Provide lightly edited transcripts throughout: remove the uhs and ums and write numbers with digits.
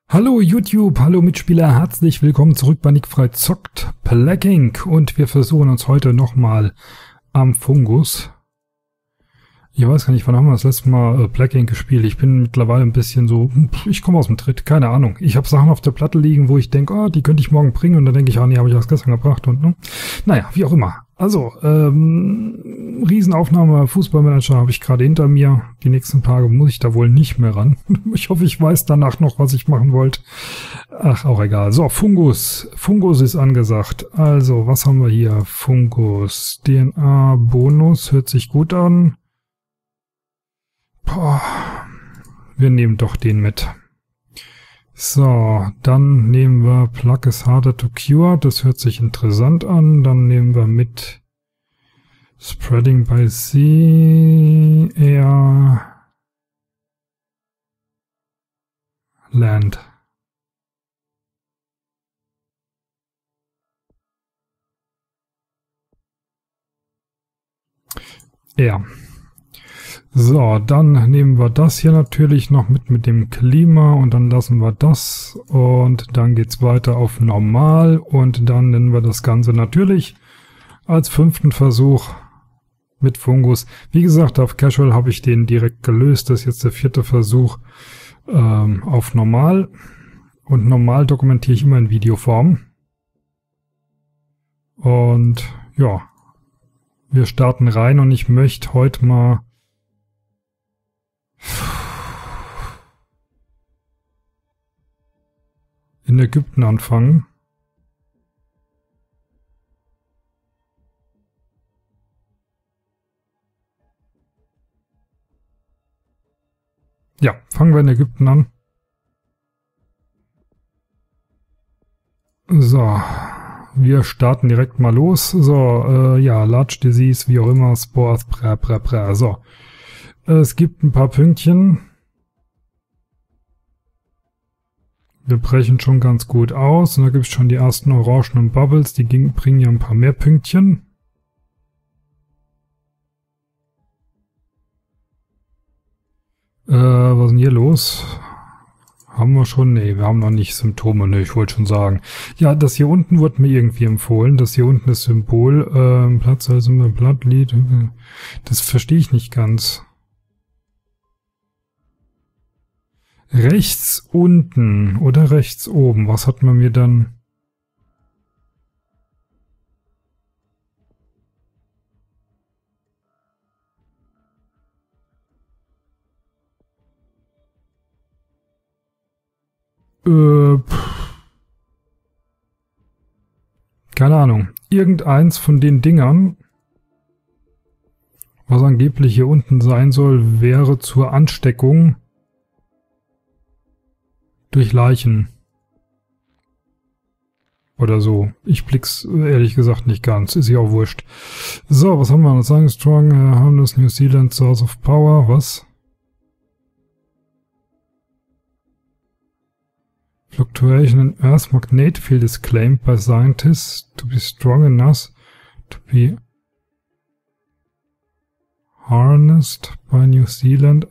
Hallo YouTube, hallo Mitspieler, herzlich willkommen zurück bei Nick Frei zockt Plague Inc. Und wir versuchen uns heute nochmal am Fungus. Ich weiß gar nicht, wann haben wir das letzte Mal Plague Inc. gespielt. Ich bin mittlerweile ein bisschen so, ich komme aus dem Tritt, keine Ahnung. Ich habe Sachen auf der Platte liegen, wo ich denke, oh, die könnte ich morgen bringen. Und dann denke ich, ah nee, habe ich erst gestern gebracht. Und naja, wie auch immer. Also, Riesenaufnahme Fußballmanager habe ich gerade hinter mir. Die nächsten Tage muss ich da wohl nicht mehr ran. Ich hoffe, ich weiß danach noch, was ich machen wollte. Ach, auch egal. So, Fungus. Fungus ist angesagt. Also, was haben wir hier? Fungus. DNA-Bonus hört sich gut an. Boah. Wir nehmen doch den mit. So, dann nehmen wir Plague is harder to cure. Das hört sich interessant an. Dann nehmen wir mit Spreading by Sea, Air, Land. Air. So, dann nehmen wir das hier natürlich noch mit dem Klima und dann lassen wir das und dann geht's weiter auf Normal und dann nennen wir das Ganze natürlich als 5. Versuch mit Fungus. Wie gesagt, auf Casual habe ich den direkt gelöst. Das ist jetzt der 4. Versuch auf Normal. Und Normal dokumentiere ich immer in Videoform. Und ja, wir starten rein und ich möchte heute mal in Ägypten anfangen. Ja, fangen wir in Ägypten an. So, wir starten direkt mal los. So, ja, Large Disease, wie auch immer, Spores, So, es gibt ein paar Pünktchen. Wir brechen schon ganz gut aus. Und da gibt es schon die ersten orangenen Bubbles. Die bringen ja ein paar mehr Pünktchen. Was ist denn hier los? Haben wir schon? Nee, wir haben noch nicht Symptome. Ne, ich wollte schon sagen. Ja, das hier unten wurde mir irgendwie empfohlen. Das hier unten ist Symbol. Platz also immer Blattlied. Das verstehe ich nicht ganz. Rechts unten oder rechts oben? Was hat man mir dann? Keine Ahnung. Irgendeins von den Dingern, was angeblich hier unten sein soll, wäre zur Ansteckung durch Leichen. Oder so. Ich blick's ehrlich gesagt nicht ganz. Ist ja auch wurscht. So, was haben wir noch sagen? Strong, harmless New Zealand Source of Power. Was? Fluctuation in Earth's magnetic field is claimed by scientists to be strong enough to be harnessed by New Zealand.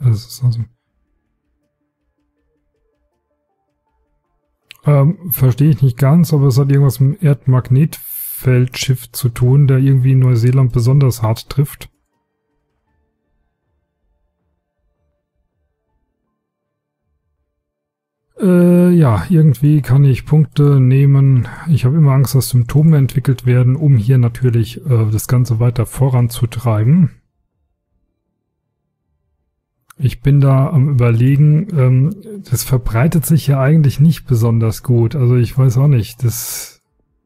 Verstehe ich nicht ganz, aber es hat irgendwas mit dem Erdmagnetfeldschiff zu tun, der irgendwie Neuseeland besonders hart trifft. Ja, irgendwie kann ich Punkte nehmen. Ich habe immer Angst, dass Symptome entwickelt werden, um hier natürlich das Ganze weiter voranzutreiben. Ich bin da am Überlegen, das verbreitet sich ja eigentlich nicht besonders gut. Also ich weiß auch nicht, das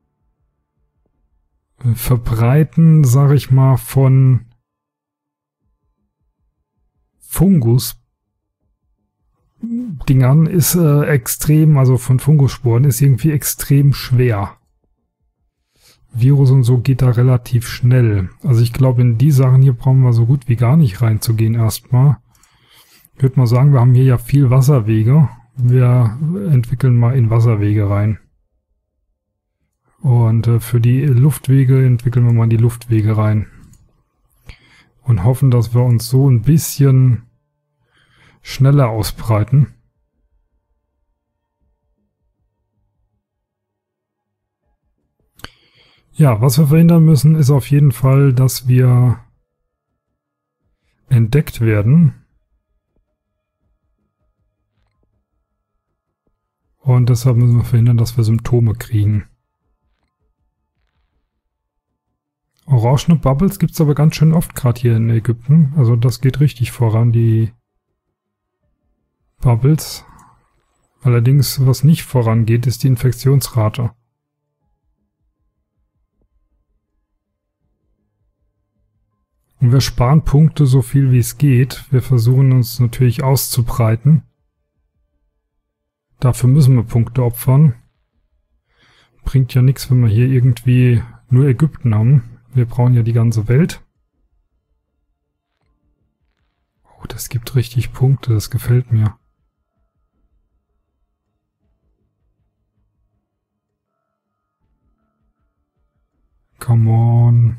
Verbreiten, sag ich mal, von Fungus-Dingern ist extrem, also von Fungusporen ist irgendwie extrem schwer. Virus und so geht da relativ schnell. Also ich glaube, in die Sachen hier brauchen wir so gut wie gar nicht reinzugehen erstmal. Ich würde mal sagen, wir haben hier ja viel Wasserwege. Wir entwickeln mal in Wasserwege rein. Und für die Luftwege entwickeln wir mal die Luftwege rein. Und hoffen, dass wir uns so ein bisschen schneller ausbreiten. Ja, was wir verhindern müssen, ist auf jeden Fall, dass wir entdeckt werden. Und deshalb müssen wir verhindern, dass wir Symptome kriegen. Orangene Bubbles gibt es aber ganz schön oft gerade hier in Ägypten. Also das geht richtig voran, die Bubbles. Allerdings, was nicht vorangeht, ist die Infektionsrate. Und wir sparen Punkte so viel wie es geht. Wir versuchen uns natürlich auszubreiten. Dafür müssen wir Punkte opfern. Bringt ja nichts, wenn wir hier irgendwie nur Ägypten haben. Wir brauchen ja die ganze Welt. Oh, das gibt richtig Punkte, das gefällt mir. Come on.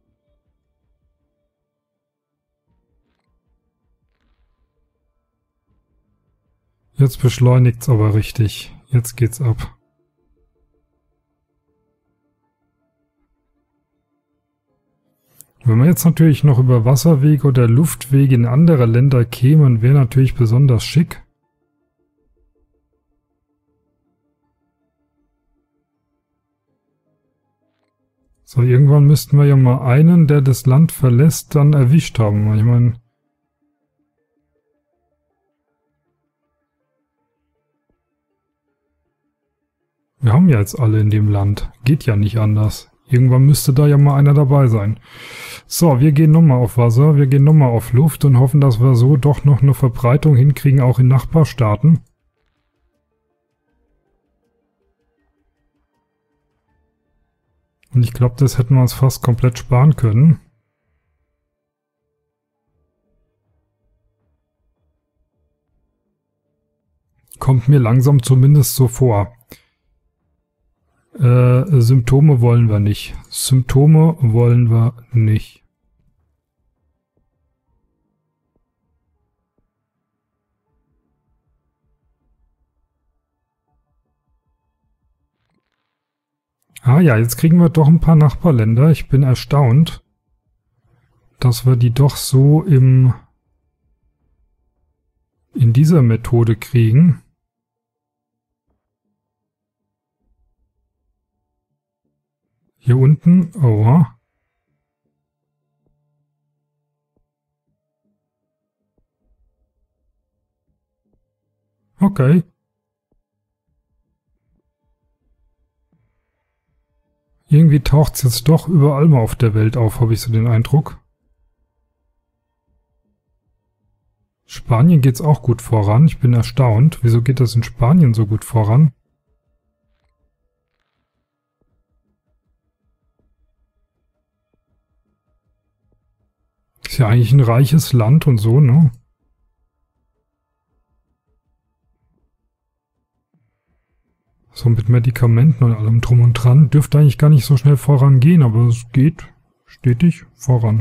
Jetzt beschleunigt's aber richtig. Jetzt geht's ab. Wenn wir jetzt natürlich noch über Wasserwege oder Luftwege in andere Länder kämen, wäre natürlich besonders schick. So, irgendwann müssten wir ja mal einen, der das Land verlässt, dann erwischt haben. Ich meine... Wir haben ja jetzt alle in dem Land. Geht ja nicht anders. Irgendwann müsste da ja mal einer dabei sein. So, wir gehen nochmal auf Wasser, wir gehen nochmal auf Luft und hoffen, dass wir so doch noch eine Verbreitung hinkriegen, auch in Nachbarstaaten. Und ich glaube, das hätten wir uns fast komplett sparen können. Kommt mir langsam zumindest so vor. Symptome wollen wir nicht. Symptome wollen wir nicht. Ah ja, jetzt kriegen wir doch ein paar Nachbarländer. Ich bin erstaunt, dass wir die doch so in dieser Methode kriegen. Hier unten, oha. Okay. Irgendwie taucht es jetzt doch überall mal auf der Welt auf, habe ich so den Eindruck. Spanien geht's auch gut voran. Ich bin erstaunt. Wieso geht das in Spanien so gut voran? Ist ja eigentlich ein reiches Land und so, ne? So mit Medikamenten und allem drum und dran. Dürfte eigentlich gar nicht so schnell vorangehen, aber es geht stetig voran.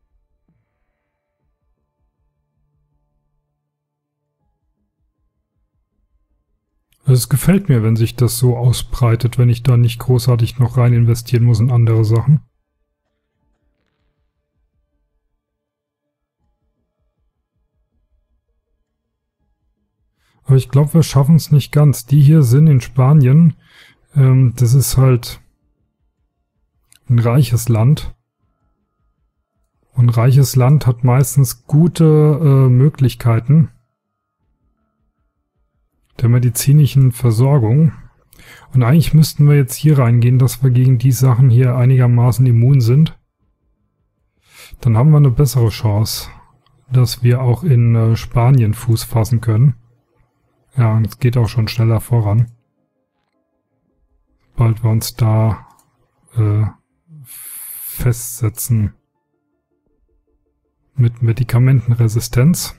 Also es gefällt mir, wenn sich das so ausbreitet, wenn ich da nicht großartig noch rein investieren muss in andere Sachen. Aber ich glaube, wir schaffen es nicht ganz. Die hier sind in Spanien. Das ist halt ein reiches Land. Und ein reiches Land hat meistens gute Möglichkeiten der medizinischen Versorgung. Und eigentlich müssten wir jetzt hier reingehen, dass wir gegen die Sachen hier einigermaßen immun sind. Dann haben wir eine bessere Chance, dass wir auch in Spanien Fuß fassen können. Ja, und es geht auch schon schneller voran. Sobald wir uns da festsetzen mit Medikamentenresistenz.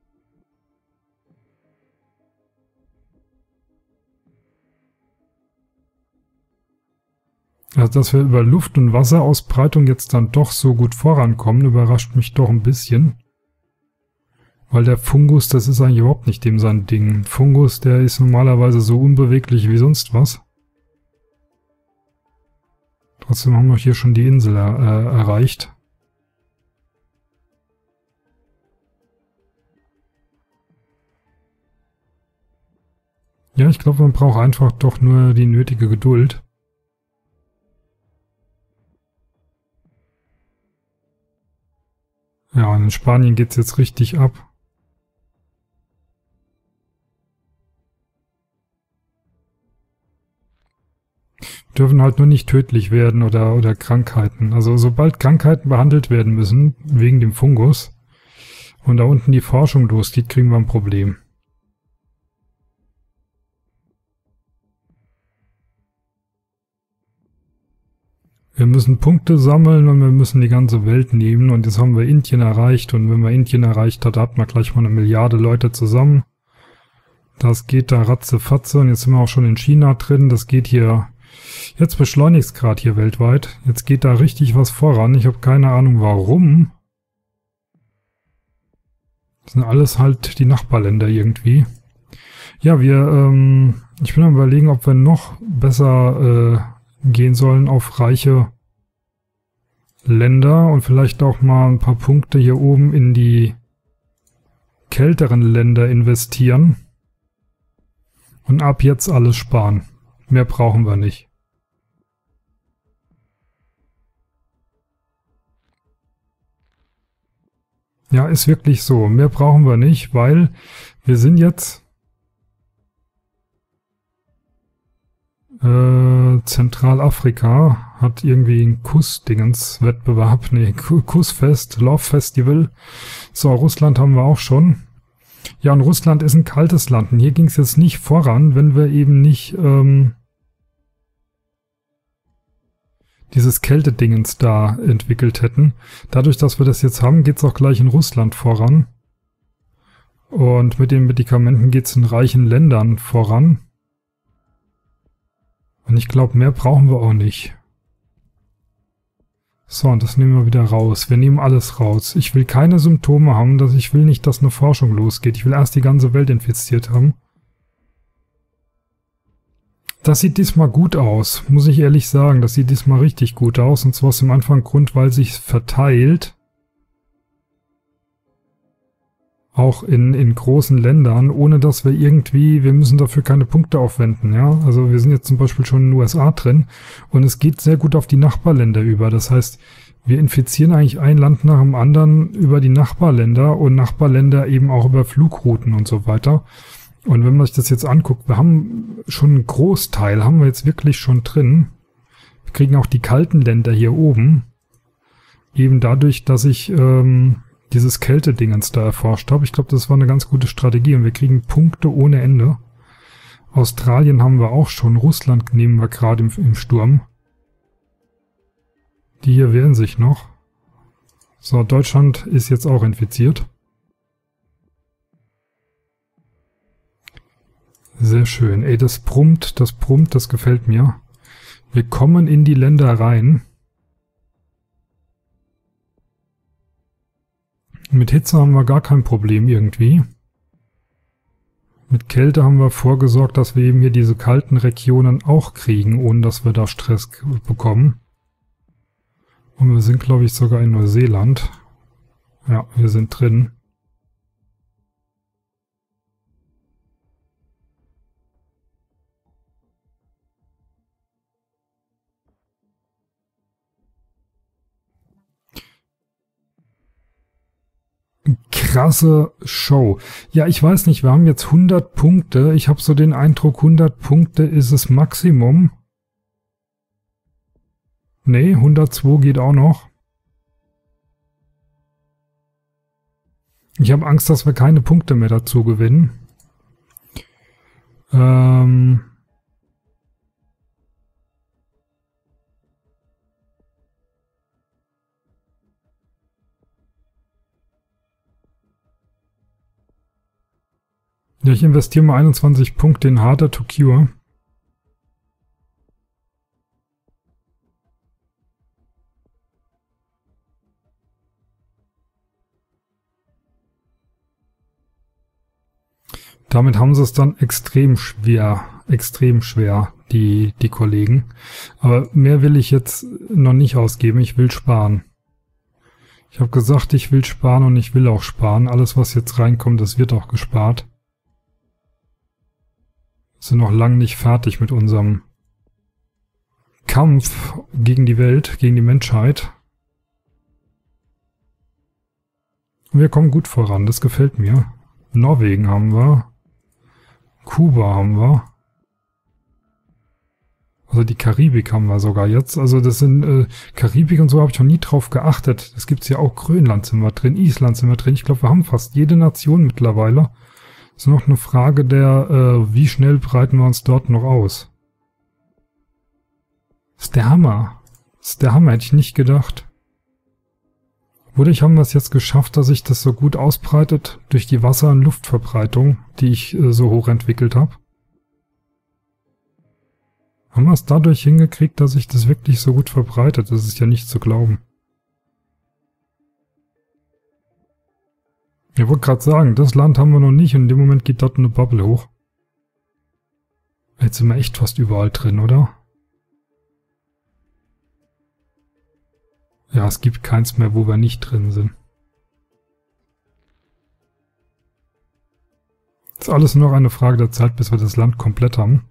Also, dass wir über Luft- und Wasserausbreitung jetzt dann doch so gut vorankommen, überrascht mich doch ein bisschen. Weil der Fungus, das ist eigentlich überhaupt nicht dem sein Ding. Fungus, der ist normalerweise so unbeweglich wie sonst was. Trotzdem haben wir hier schon die Insel erreicht. Ja, ich glaube, man braucht einfach doch nur die nötige Geduld. Ja, und in Spanien geht es jetzt richtig ab. Dürfen halt nur nicht tödlich werden oder Krankheiten. Also sobald Krankheiten behandelt werden müssen, wegen dem Fungus, und da unten die Forschung losgeht, kriegen wir ein Problem. Wir müssen Punkte sammeln und wir müssen die ganze Welt nehmen. Und jetzt haben wir Indien erreicht. Und wenn wir Indien erreicht hat man gleich mal 1 Milliarde Leute zusammen. Das geht da ratzefatze. Und jetzt sind wir auch schon in China drin. Das geht hier... Jetzt beschleunigt es gerade hier weltweit. Jetzt geht da richtig was voran. Ich habe keine Ahnung warum. Das sind alles halt die Nachbarländer irgendwie. Ja, ich bin am Überlegen, ob wir noch besser gehen sollen auf reiche Länder und vielleicht auch mal ein paar Punkte hier oben in die kälteren Länder investieren und ab jetzt alles sparen. Mehr brauchen wir nicht. Ja, ist wirklich so. Mehr brauchen wir nicht, weil wir sind jetzt Zentralafrika hat irgendwie einen Kussdingens-Wettbewerb, Kussfest, Love Festival. So, Russland haben wir auch schon. Ja, und Russland ist ein kaltes Land. Und hier ging es jetzt nicht voran, wenn wir eben nicht dieses Kältedingens da entwickelt hätten. Dadurch, dass wir das jetzt haben, geht es auch gleich in Russland voran. Und mit den Medikamenten geht es in reichen Ländern voran. Und ich glaube, mehr brauchen wir auch nicht. So, und das nehmen wir wieder raus. Wir nehmen alles raus. Ich will keine Symptome haben, ich will nicht, dass eine Forschung losgeht. Ich will erst die ganze Welt infiziert haben. Das sieht diesmal gut aus, muss ich ehrlich sagen. Das sieht diesmal richtig gut aus. Und zwar aus dem einfachen Grund, weil sich verteilt. Auch in großen Ländern, ohne dass wir müssen dafür keine Punkte aufwenden, ja. Also wir sind jetzt zum Beispiel schon in den USA drin und es geht sehr gut auf die Nachbarländer über. Das heißt, wir infizieren eigentlich ein Land nach dem anderen über die Nachbarländer und Nachbarländer eben auch über Flugrouten und so weiter. Und wenn man sich das jetzt anguckt, wir haben schon einen Großteil, haben wir jetzt wirklich schon drin. Wir kriegen auch die kalten Länder hier oben. Eben dadurch, dass ich dieses Kältedingens da erforscht habe. Ich glaube, das war eine ganz gute Strategie und wir kriegen Punkte ohne Ende. Australien haben wir auch schon. Russland nehmen wir gerade im Sturm. Die hier wehren sich noch. So, Deutschland ist jetzt auch infiziert. Sehr schön. Ey, das brummt, das gefällt mir. Wir kommen in die Länder rein. Mit Hitze haben wir gar kein Problem irgendwie. Mit Kälte haben wir vorgesorgt, dass wir eben hier diese kalten Regionen auch kriegen, ohne dass wir da Stress bekommen. Und wir sind, glaube ich, sogar in Neuseeland. Ja, wir sind drin. Krasse Show. Ja, ich weiß nicht, wir haben jetzt 100 Punkte. Ich habe so den Eindruck, 100 Punkte ist das Maximum. Nee, 102 geht auch noch. Ich habe Angst, dass wir keine Punkte mehr dazu gewinnen. Ja, ich investiere mal 21 Punkte in Harder to Cure. Damit haben sie es dann extrem schwer. extrem schwer, die Kollegen. Aber mehr will ich jetzt noch nicht ausgeben, ich will sparen. Ich habe gesagt, ich will sparen und ich will auch sparen. Alles, was jetzt reinkommt, das wird auch gespart. Wir sind noch lange nicht fertig mit unserem Kampf gegen die Welt, gegen die Menschheit. Wir kommen gut voran, das gefällt mir. Norwegen haben wir. Kuba haben wir. Also die Karibik haben wir sogar jetzt. Also das sind Karibik und so habe ich noch nie drauf geachtet. Das gibt's ja auch. Grönland sind wir drin, Island sind wir drin. Ich glaube, wir haben fast jede Nation mittlerweile. Das ist noch eine Frage der, wie schnell breiten wir uns dort noch aus. Das ist der Hammer. Das ist der Hammer, hätte ich nicht gedacht. Wodurch haben wir es jetzt geschafft, dass sich das so gut ausbreitet? Durch die Wasser- und Luftverbreitung, die ich so hoch entwickelt habe. Haben wir es dadurch hingekriegt, dass sich das wirklich so gut verbreitet? Das ist ja nicht zu glauben. Ich wollte gerade sagen, das Land haben wir noch nicht und in dem Moment geht dort eine Bubble hoch. Jetzt sind wir echt fast überall drin, oder? Ja, es gibt keins mehr, wo wir nicht drin sind. Ist alles nur noch eine Frage der Zeit, bis wir das Land komplett haben.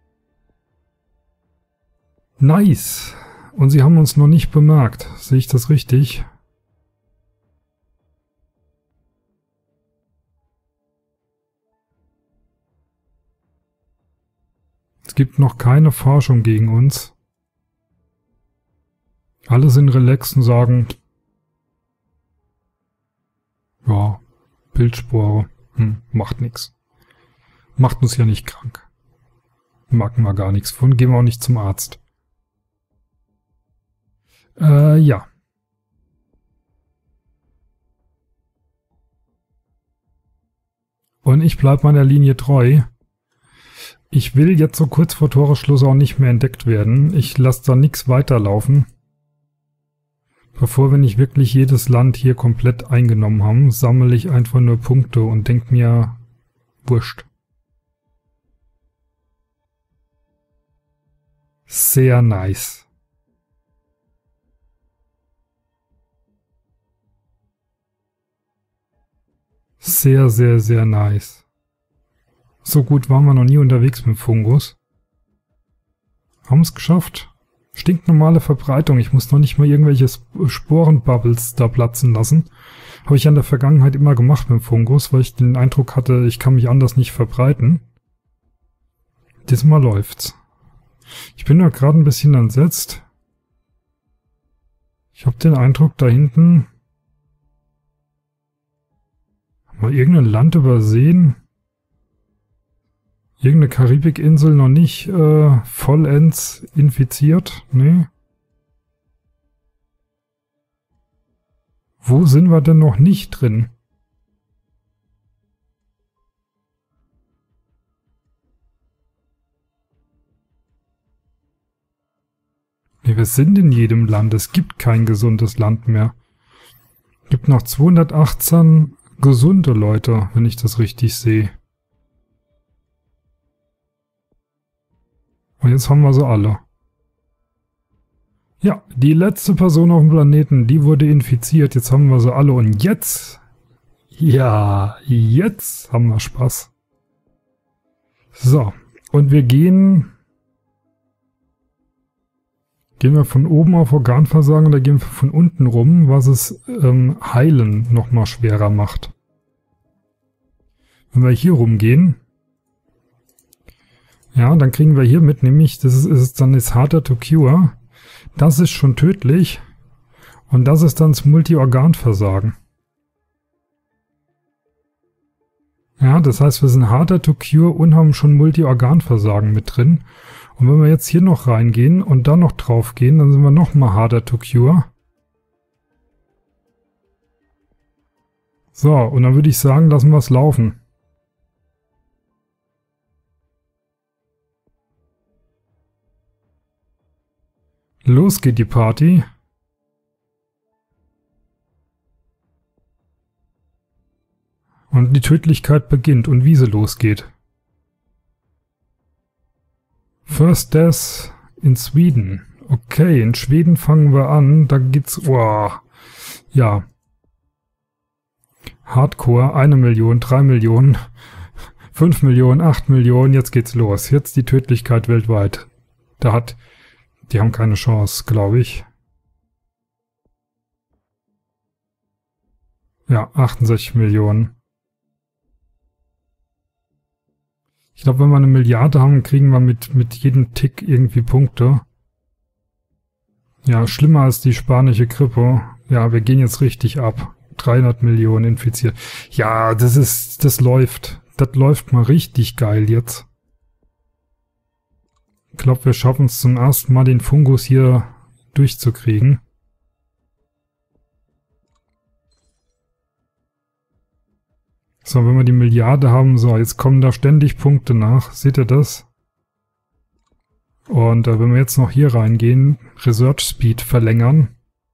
Nice! Und sie haben uns noch nicht bemerkt. Sehe ich das richtig? Es gibt noch keine Forschung gegen uns. Alle sind relaxed und sagen, ja, Pilzspore, macht nix. Macht uns ja nicht krank. Merken wir gar nichts von, gehen wir auch nicht zum Arzt. Ja. Und ich bleibe meiner Linie treu. Ich will jetzt so kurz vor Toresschluss auch nicht mehr entdeckt werden. Ich lasse da nichts weiterlaufen. Bevor wir nicht wirklich jedes Land hier komplett eingenommen haben, sammle ich einfach nur Punkte und denke mir, wurscht. Sehr nice. Sehr, sehr, sehr nice. So gut waren wir noch nie unterwegs mit Fungus. Haben es geschafft. Stinknormale Verbreitung. Ich muss noch nicht mal irgendwelche Sporenbubbles da platzen lassen. Habe ich in der Vergangenheit immer gemacht mit Fungus, weil ich den Eindruck hatte, ich kann mich anders nicht verbreiten. Diesmal läuft's. Ich bin da gerade ein bisschen entsetzt. Ich habe den Eindruck, da hinten haben wir irgendein Land übersehen. Irgendeine Karibikinsel noch nicht vollends infiziert? Nee. Wo sind wir denn noch nicht drin? Nee, wir sind in jedem Land. Es gibt kein gesundes Land mehr. Es gibt noch 218 gesunde Leute, wenn ich das richtig sehe. Und jetzt haben wir sie alle. Ja, die letzte Person auf dem Planeten, die wurde infiziert. Jetzt haben wir sie alle. Und jetzt, ja, jetzt haben wir Spaß. So, und wir gehen wir von oben auf Organversagen oder gehen wir von unten rum, was es Heilen nochmal schwerer macht. Wenn wir hier rumgehen, ja, dann kriegen wir hier mit, nämlich, das ist dann das harder to cure. Das ist schon tödlich. Und das ist dann das Multi-Organ-Versagen. Ja, das heißt, wir sind harder to cure und haben schon Multi-Organ-Versagen mit drin. Und wenn wir jetzt hier noch reingehen und dann noch drauf gehen, dann sind wir nochmal harder to cure. So, und dann würde ich sagen, lassen wir es laufen. Los geht die Party. Und die Tödlichkeit beginnt und wie sie losgeht. First Death in Sweden. Okay, in Schweden fangen wir an. Da geht's... Oh, ja. Hardcore, 1 Million, 3 Millionen, 5 Millionen, 8 Millionen. Jetzt geht's los. Jetzt die Tödlichkeit weltweit. Die haben keine Chance, glaube ich. Ja, 68 Millionen. Ich glaube, wenn wir 1 Milliarde haben, kriegen wir mit jedem Tick irgendwie Punkte. Ja, schlimmer als die spanische Grippe. Ja, wir gehen jetzt richtig ab. 300 Millionen infiziert. Ja, das läuft. Das läuft mal richtig geil jetzt. Ich glaube, wir schaffen es zum ersten Mal, den Fungus hier durchzukriegen. So, wenn wir die Milliarde haben, so, jetzt kommen da ständig Punkte nach. Seht ihr das? Und wenn wir jetzt noch hier reingehen, Research Speed verlängern.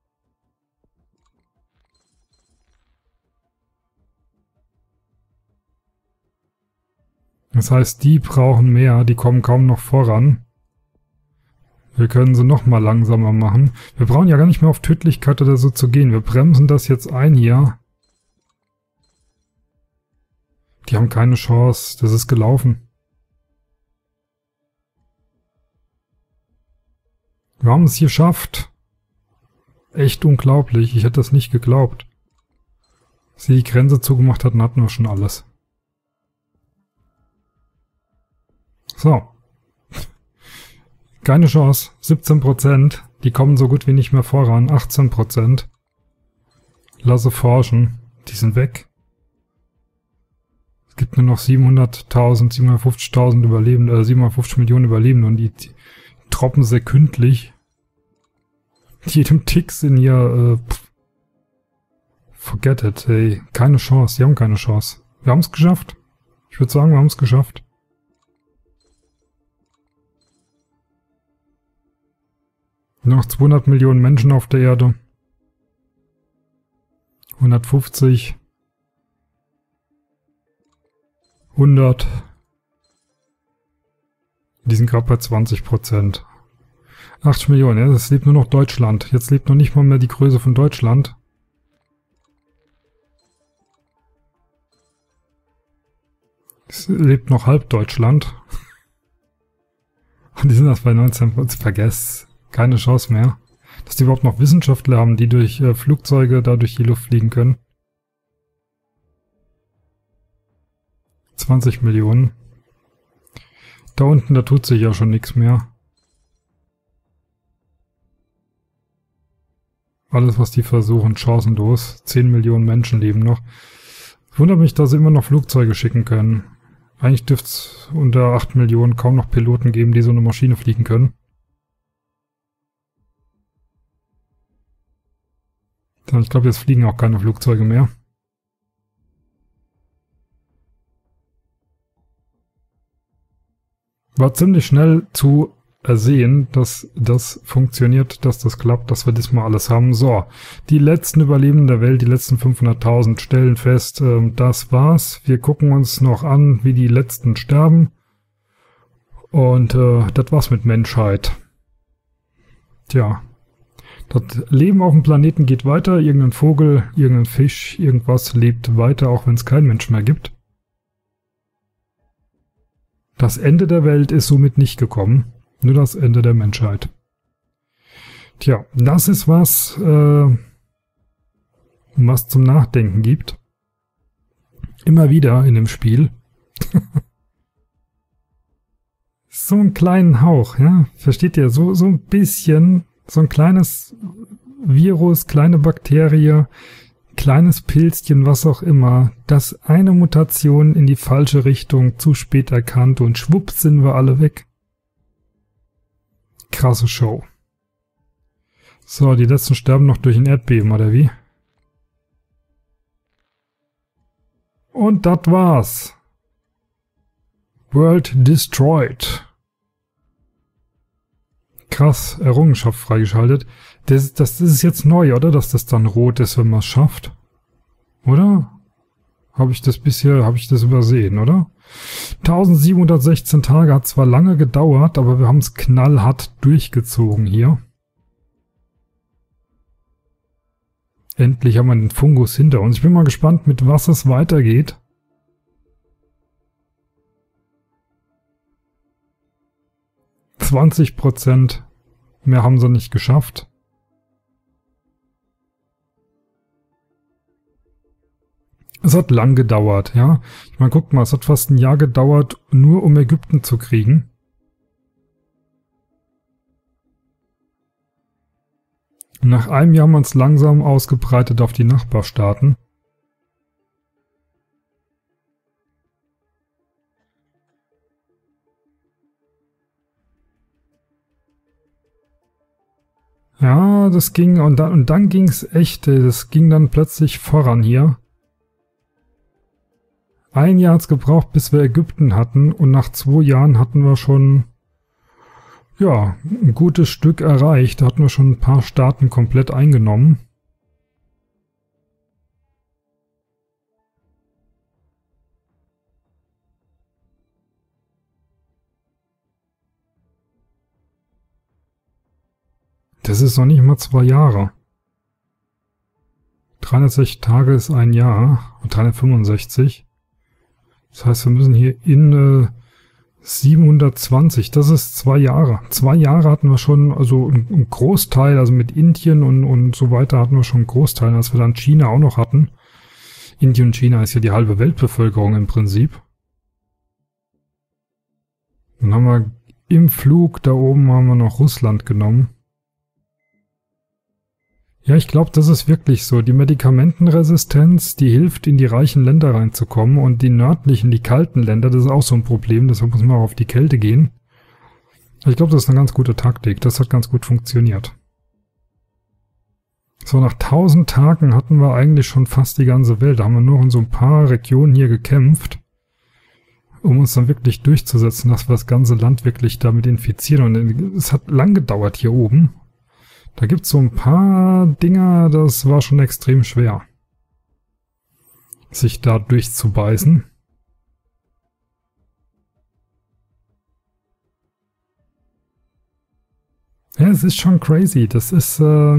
Das heißt, die brauchen mehr, die kommen kaum noch voran. Wir können sie nochmal langsamer machen. Wir brauchen ja gar nicht mehr auf Tödlichkeit oder so zu gehen. Wir bremsen das jetzt ein hier. Die haben keine Chance. Das ist gelaufen. Wir haben es geschafft. Echt unglaublich. Ich hätte das nicht geglaubt. Als sie die Grenze zugemacht hatten, hatten wir schon alles. So. Keine Chance. 17%. Die kommen so gut wie nicht mehr voran. 18%. Lasse forschen. Die sind weg. Es gibt nur noch 700.000, 750.000 Überlebende, 750 Millionen Überlebende und die droppen sekündlich. Jedem Tick sind hier, forget it, ey. Keine Chance. Die haben keine Chance. Wir haben es geschafft. Ich würde sagen, wir haben es geschafft. Noch 200 Millionen Menschen auf der Erde. 150. 100. Die sind gerade bei 20%. 80 Millionen, ja, es lebt nur noch Deutschland. Jetzt lebt noch nicht mal mehr die Größe von Deutschland. Es lebt noch halb Deutschland. Und die sind das bei 19%. Vergesst. Keine Chance mehr. Dass die überhaupt noch Wissenschaftler haben, die durch Flugzeuge da durch die Luft fliegen können. 20 Millionen. Da unten, da tut sich ja schon nichts mehr. Alles, was die versuchen, chancenlos. 10 Millionen Menschen leben noch. Es wundert mich, dass sie immer noch Flugzeuge schicken können. Eigentlich dürfte es unter 8 Millionen kaum noch Piloten geben, die so eine Maschine fliegen können. Ich glaube, jetzt fliegen auch keine Flugzeuge mehr. War ziemlich schnell zu ersehen, dass das funktioniert, dass das klappt, dass wir diesmal alles haben. So, die letzten Überlebenden der Welt, die letzten 500.000 stellen fest, das war's. Wir gucken uns noch an, wie die letzten sterben. Und das war's mit Menschheit. Tja. Das Leben auf dem Planeten geht weiter. Irgendein Vogel, irgendein Fisch, irgendwas lebt weiter, auch wenn es keinen Mensch mehr gibt. Das Ende der Welt ist somit nicht gekommen. Nur das Ende der Menschheit. Tja, das ist was zum Nachdenken gibt. Immer wieder in dem Spiel. So einen kleinen Hauch, ja. Versteht ihr? So ein bisschen... So ein kleines Virus, kleine Bakterie, kleines Pilzchen, was auch immer, das eine Mutation in die falsche Richtung zu spät erkannt und schwupps sind wir alle weg. Krasse Show. So, die letzten sterben noch durch ein Erdbeben, oder wie? Und das war's. World destroyed. Krass, Errungenschaft freigeschaltet. Das ist jetzt neu, oder? Dass das dann rot ist, wenn man es schafft. Oder? Habe ich das übersehen, oder? 1716 Tage hat zwar lange gedauert, aber wir haben es knallhart durchgezogen hier. Endlich haben wir den Fungus hinter uns. Ich bin mal gespannt, mit was es weitergeht. %. Mehr haben sie nicht geschafft. Es hat lang gedauert, ja. Ich meine, guckt mal, es hat fast ein Jahr gedauert, nur um Ägypten zu kriegen. Nach einem Jahr haben wir uns langsam ausgebreitet auf die Nachbarstaaten. Ja, das ging, und dann ging es echt, das ging dann plötzlich voran hier. Ein Jahr hat es gebraucht, bis wir Ägypten hatten, und nach 2 Jahren hatten wir schon, ja, ein gutes Stück erreicht. Da hatten wir schon ein paar Staaten komplett eingenommen. Das ist noch nicht mal 2 Jahre. 360 Tage ist ein Jahr und 365. Das heißt, wir müssen hier in 720, das ist 2 Jahre. 2 Jahre hatten wir schon, also ein Großteil, also mit Indien und so weiter hatten wir schon einen Großteil, als wir dann China auch noch hatten. Indien und China ist ja die halbe Weltbevölkerung im Prinzip. Dann haben wir im Flug, da oben haben wir noch Russland genommen. Ja, ich glaube, das ist wirklich so. Die Medikamentenresistenz, die hilft, in die reichen Länder reinzukommen, und die nördlichen, die kalten Länder, das ist auch so ein Problem, deshalb muss man auch auf die Kälte gehen. Ich glaube, das ist eine ganz gute Taktik, das hat ganz gut funktioniert. So, nach 1000 Tagen hatten wir eigentlich schon fast die ganze Welt, da haben wir nur in so ein paar Regionen hier gekämpft, um uns dann wirklich durchzusetzen, dass wir das ganze Land wirklich damit infizieren, und es hat lang gedauert hier oben. Da gibt es so ein paar Dinger, das war schon extrem schwer, sich da durchzubeißen. Ja, es ist schon crazy. Das ist,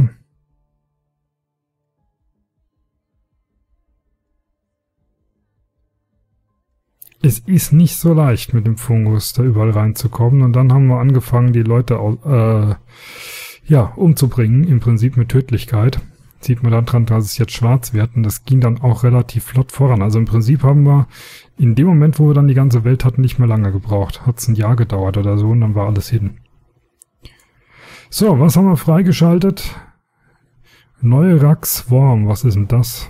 es ist nicht so leicht, mit dem Fungus da überall reinzukommen. Und dann haben wir angefangen, die Leute ja, umzubringen, im Prinzip mit Tödlichkeit. Sieht man daran, dass es jetzt schwarz wird, und das ging dann auch relativ flott voran. Also im Prinzip haben wir in dem Moment, wo wir dann die ganze Welt hatten, nicht mehr lange gebraucht. Hat es ein Jahr gedauert oder so, und dann war alles hin. So, was haben wir freigeschaltet? Neurax Swarm, was ist denn das?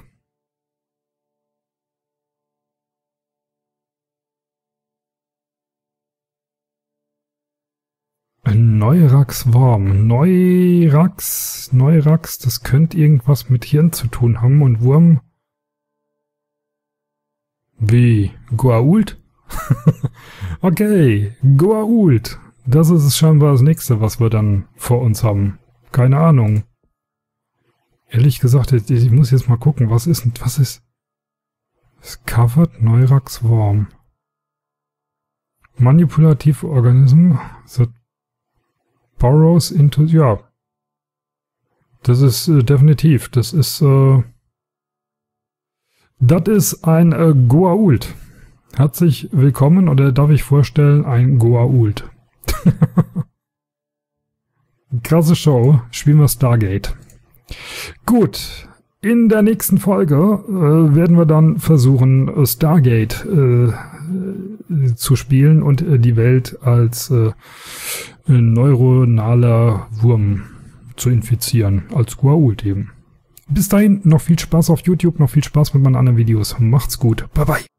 Neurax Worm. Neurax, das könnte irgendwas mit Hirn zu tun haben, und Wurm. Wie? Goa'uld? Okay, Goa'uld. Das ist scheinbar das nächste, was wir dann vor uns haben. Keine Ahnung. Ehrlich gesagt, ich muss jetzt mal gucken, was ist? Discovered Neurax Worm. Manipulative Organism. Burrows into, ja. Das ist definitiv, das ist ein Goa'uld. Herzlich willkommen, oder darf ich vorstellen, ein Goa'uld. Krasse Show, spielen wir Stargate. Gut, in der nächsten Folge werden wir dann versuchen, Stargate zu spielen und die Welt als neuronaler Wurm zu infizieren, als Goa'uld eben. Bis dahin noch viel Spaß auf YouTube, noch viel Spaß mit meinen anderen Videos. Macht's gut. Bye bye.